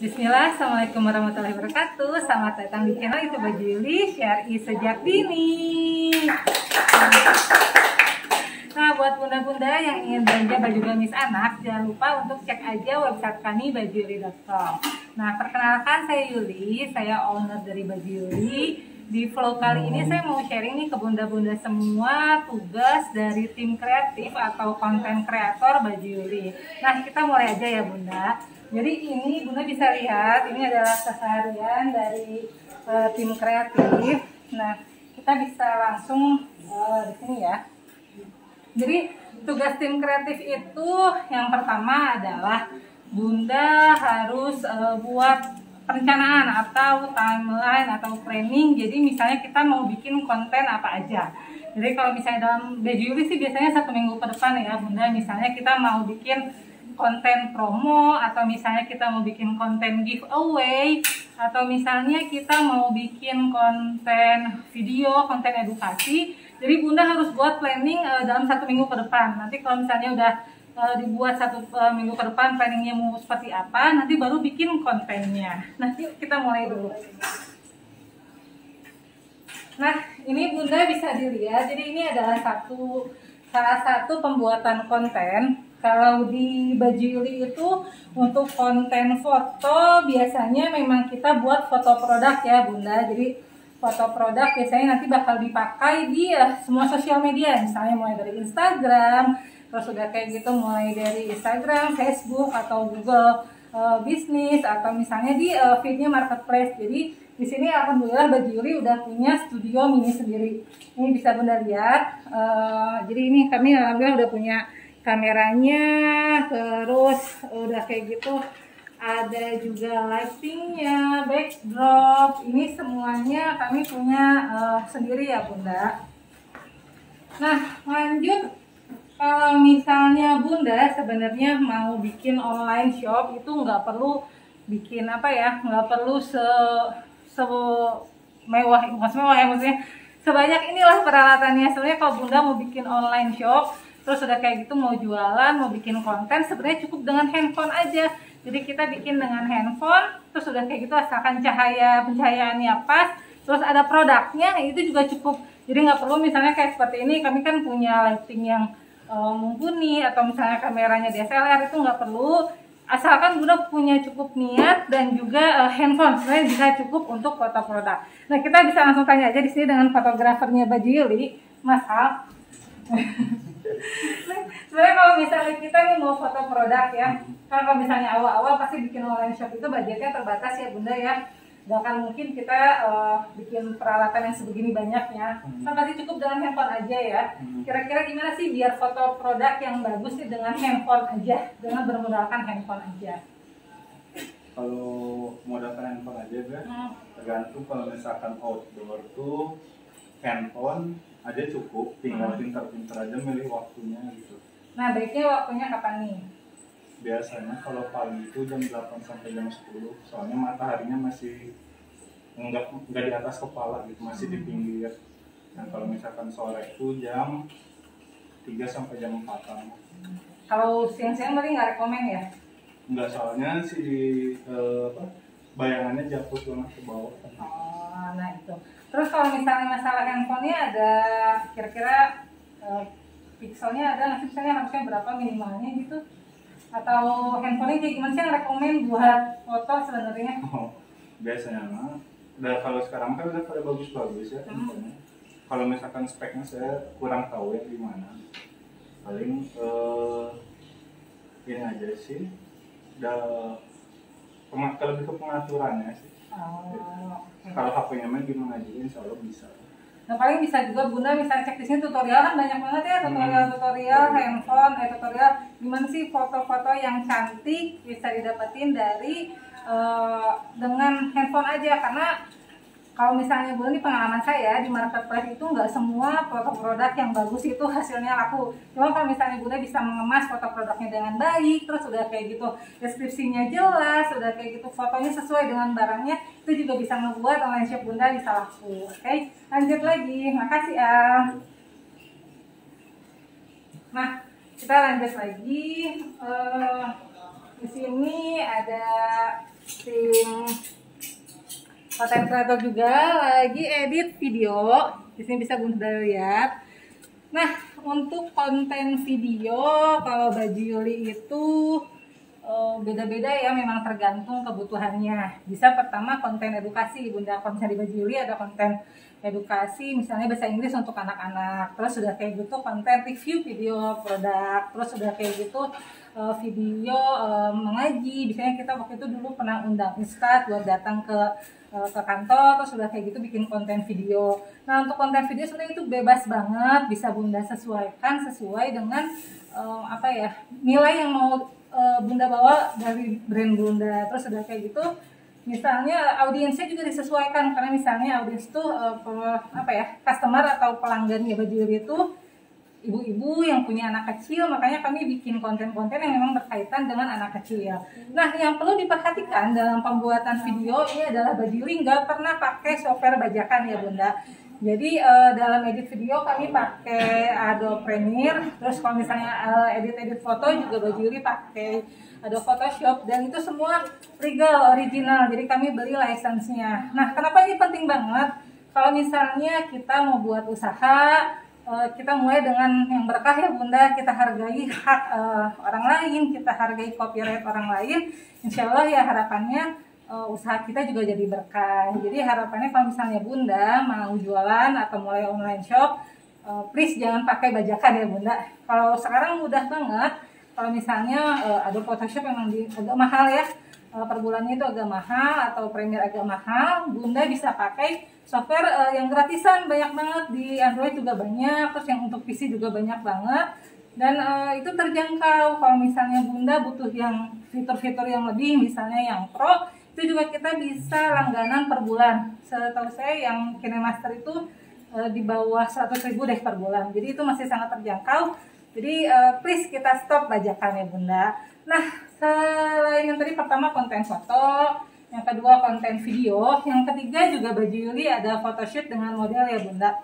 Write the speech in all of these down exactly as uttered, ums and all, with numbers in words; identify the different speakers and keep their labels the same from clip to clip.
Speaker 1: Bismillah, Assalamualaikum warahmatullahi wabarakatuh. Selamat datang di channel Itu Baju Yuli, Syari sejak dini. Nah, buat bunda-bunda yang ingin belanja baju gamis anak, jangan lupa untuk cek aja website kami baju yuli dot com. Nah, perkenalkan saya Yuli, saya owner dari Baju Yuli. Di vlog kali ini saya mau sharing nih ke bunda-bunda semua tugas dari tim kreatif atau konten kreator Baju Yuli. Nah, kita mulai aja ya bunda. Jadi ini bunda bisa lihat, ini adalah keseharian dari uh, tim kreatif. Nah, kita bisa langsung uh, di sini ya. Jadi tugas tim kreatif itu yang pertama adalah bunda harus uh, buat perencanaan atau timeline atau planning. Jadi misalnya kita mau bikin konten apa aja. Jadi kalau misalnya dalam Baju Yuli sih biasanya satu minggu ke depan ya bunda. Misalnya kita mau bikin konten promo, atau misalnya kita mau bikin konten giveaway, atau misalnya kita mau bikin konten video, konten edukasi. Jadi bunda harus buat planning uh, dalam satu minggu ke depan. Nanti kalau misalnya udah uh, dibuat satu uh, minggu ke depan planningnya mau seperti apa, nanti baru bikin kontennya. Nah yuk kita mulai dulu. Nah ini bunda bisa dilihat, jadi ini adalah satu salah satu pembuatan konten. Kalau di Baju Yuli itu untuk konten foto biasanya memang kita buat foto produk ya bunda. Jadi foto produk biasanya nanti bakal dipakai di uh, semua sosial media, misalnya mulai dari Instagram, terus udah kayak gitu mulai dari Instagram, Facebook atau Google uh, Business, atau misalnya di uh, feednya Marketplace. Jadi di sini alhamdulillah Baju Yuli udah punya studio mini sendiri. Ini bisa bunda lihat. Uh, jadi ini kami alhamdulillah udah punya kameranya, terus udah kayak gitu ada juga lightingnya, backdrop. Ini semuanya kami punya uh, sendiri ya bunda. Nah lanjut, kalau misalnya bunda sebenarnya mau bikin online shop itu nggak perlu bikin apa ya, nggak perlu se se mewah, maksudnya mewah ya, maksudnya sebanyak inilah peralatannya. Sebenarnya kalau bunda mau bikin online shop terus udah kayak gitu mau jualan, mau bikin konten, sebenarnya cukup dengan handphone aja. Jadi kita bikin dengan handphone, terus udah kayak gitu asalkan cahaya pencahayaannya pas, terus ada produknya, itu juga cukup. Jadi nggak perlu misalnya kayak seperti ini, kami kan punya lighting yang uh, mumpuni, atau misalnya kameranya D S L R, itu nggak perlu. Asalkan bunda punya cukup niat dan juga uh, handphone, sebenarnya bisa cukup untuk foto produk. Nah kita bisa langsung tanya aja di sini dengan fotografernya Baju Yuli, Mas Al. Sebenarnya kalau misalnya kita nih mau foto produk ya, kan kalau misalnya awal-awal pasti bikin online shop itu budgetnya terbatas ya bunda ya. Gak akan mungkin kita uh, bikin peralatan yang sebegini banyaknya. Kan pasti cukup dengan handphone aja ya. Kira-kira gimana sih biar foto produk yang bagus sih dengan handphone aja, dengan bermodalkan handphone aja?
Speaker 2: Kalau modalkan handphone aja kan, hmm. tergantung. Kalau misalkan outdoor tuh handphone aja cukup, tinggal hmm. pintar-pintar aja milih waktunya gitu.
Speaker 1: Nah baiknya waktunya kapan nih?
Speaker 2: Biasanya kalau pagi itu jam delapan sampai jam sepuluh, soalnya mataharinya masih enggak, enggak di atas kepala gitu, masih di pinggir. Nah kalau misalkan sore itu jam tiga sampai jam empatan.
Speaker 1: Kalau siang-siang berarti nggak rekomen ya?
Speaker 2: Enggak, soalnya si eh, apa, bayangannya jatuh banget ke bawah.
Speaker 1: Oh, nah itu. Terus kalau misalnya masalah handphonenya ada kira-kira uh, pixelnya ada nggak sih, misalnya harusnya berapa minimalnya gitu? Atau handphonenya kayak gimana sih yang rekomen buat foto sebenarnya?
Speaker 2: Oh, biasanya mah, udah kalau sekarang kan udah pada bagus-bagus ya handphonenya. Hmm. Kalau misalkan speknya saya kurang tahu ya gimana. Paling uh, ini aja sih, udah lebih ke pengaturannya sih.
Speaker 1: Oh, okay.
Speaker 2: Kalau H P-nya mah gimana aja insya Allah bisa.
Speaker 1: Nah paling bisa juga bunda misalnya cek di sini tutorial, kan banyak banget ya tutorial-tutorial hmm. handphone, eh tutorial gimana sih foto-foto yang cantik bisa didapetin dari uh, dengan handphone aja. Karena kalau misalnya bunda, ini pengalaman saya di Marketplace itu nggak semua foto produk yang bagus itu hasilnya laku. Cuma kalau misalnya bunda bisa mengemas foto produknya dengan baik, terus udah kayak gitu deskripsinya jelas, udah kayak gitu fotonya sesuai dengan barangnya, itu juga bisa ngebuat online shop bunda bisa laku. Oke, okay? Lanjut lagi. Makasih Al. Nah kita lanjut lagi. Uh, di sini ada tim konten kreator juga lagi edit video. Di sini bisa Bunda lihat. Nah, untuk konten video kalau Baju Yuli itu beda-beda ya, memang tergantung kebutuhannya. Bisa pertama konten edukasi Bunda, kalau misalnya di Baju Yuli ada konten edukasi misalnya bahasa Inggris untuk anak-anak, terus sudah kayak gitu konten review video produk, terus sudah kayak gitu video mengaji. Biasanya kita waktu itu dulu pernah undang Ustadz buat datang ke ke kantor, terus sudah kayak gitu bikin konten video. Nah, untuk konten video sebenarnya itu bebas banget, bisa Bunda sesuaikan sesuai dengan um, apa ya, nilai yang mau uh, Bunda bawa dari brand Bunda. Terus sudah kayak gitu misalnya audiensnya juga disesuaikan, karena misalnya audiens itu uh, apa ya, customer atau pelanggannya Baju Yuli itu ibu-ibu yang punya anak kecil, makanya kami bikin konten-konten yang memang berkaitan dengan anak kecil. Nah, yang perlu diperhatikan dalam pembuatan video ini adalah Baju Yuli nggak pernah pakai software bajakan ya Bunda. Jadi uh, dalam edit video kami pakai Adobe Premiere, terus kalau misalnya uh, edit-edit foto juga Baju Yuli pakai Adobe Photoshop, dan itu semua legal, original, jadi kami beli license-nya. Nah, kenapa ini penting banget? Kalau misalnya kita mau buat usaha, kita mulai dengan yang berkah ya Bunda, kita hargai hak uh, orang lain, kita hargai copyright orang lain, insya Allah ya harapannya uh, usaha kita juga jadi berkah. Jadi harapannya kalau misalnya Bunda mau jualan atau mulai online shop, uh, please jangan pakai bajakan ya Bunda. Kalau sekarang mudah banget, kalau misalnya uh, ada Photoshop memang di, agak mahal ya, uh, per bulannya itu agak mahal, atau Premiere agak mahal, Bunda bisa pakai software uh, yang gratisan, banyak banget di Android juga banyak, terus yang untuk P C juga banyak banget, dan uh, itu terjangkau. Kalau misalnya Bunda butuh yang fitur-fitur yang lebih, misalnya yang Pro, itu juga kita bisa langganan per bulan. Setahu saya yang KineMaster itu uh, di bawah seratus ribu deh per bulan, jadi itu masih sangat terjangkau. Jadi uh, please kita stop bajakan ya Bunda. Nah, selain yang tadi pertama konten foto, yang kedua konten video, yang ketiga juga Baju Yuli ada photoshoot dengan model ya Bunda.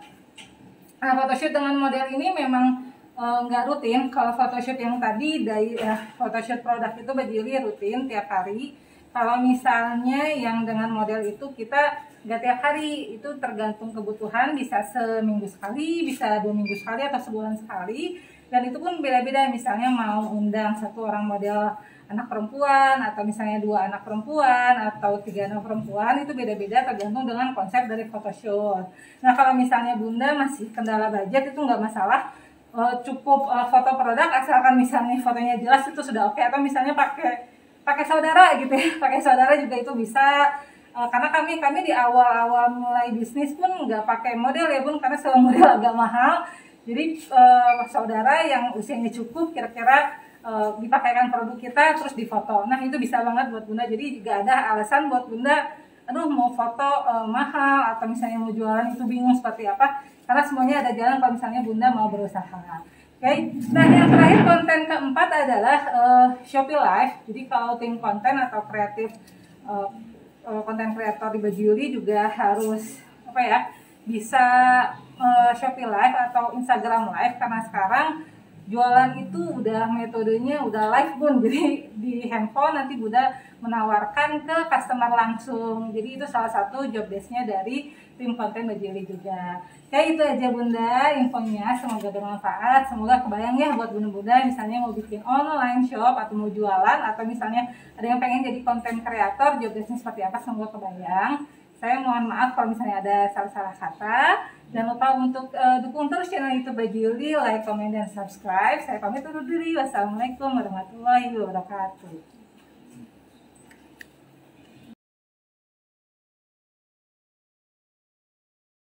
Speaker 1: Nah, photoshoot dengan model ini memang nggak e, rutin. Kalau photoshoot yang tadi dari eh, photoshoot produk itu Baju Yuli rutin tiap hari. Kalau misalnya yang dengan model itu kita nggak tiap hari, itu tergantung kebutuhan, bisa seminggu sekali, bisa dua minggu sekali, atau sebulan sekali. Dan itu pun beda-beda, misalnya mau undang satu orang model anak perempuan, atau misalnya dua anak perempuan, atau tiga anak perempuan, itu beda-beda tergantung dengan konsep dari photoshoot. Nah, kalau misalnya Bunda masih kendala budget, itu nggak masalah, e, cukup e, foto produk, asalkan misalnya fotonya jelas itu sudah oke. Atau misalnya pakai pakai saudara gitu ya, pakai saudara juga itu bisa. E, karena kami kami di awal-awal mulai bisnis pun nggak pakai model ya Bun, karena sewa model agak mahal. Jadi e, saudara yang usianya cukup, kira-kira Uh, dipakaikan produk kita terus difoto. Nah, itu bisa banget buat Bunda. Jadi juga ada alasan buat Bunda, aduh mau foto uh, mahal, atau misalnya mau jualan itu bingung seperti apa, karena semuanya ada jalan kalau misalnya Bunda mau berusaha. Oke, okay? Nah, yang terakhir konten keempat adalah uh, Shopee Live. Jadi kalau tim konten atau kreatif uh, uh, konten kreator di Baju Yuli juga harus apa ya, bisa uh, Shopee Live atau Instagram Live, karena sekarang jualan itu udah metodenya udah live Bun, jadi di handphone nanti Bunda menawarkan ke customer langsung. Jadi itu salah satu job desk-nya dari tim konten Baju Yuli juga. Kayak itu aja Bunda infonya, semoga bermanfaat, semoga kebayang ya buat Bunda-Bunda misalnya mau bikin online shop atau mau jualan, atau misalnya ada yang pengen jadi konten kreator, job desk-nya seperti apa, semoga kebayang. Saya mohon maaf kalau misalnya ada salah-salah kata. Jangan lupa untuk uh, dukung terus channel YouTube Baju Yuli, like, comment, dan subscribe. Saya pamit undur diri. Wassalamualaikum warahmatullahi wabarakatuh.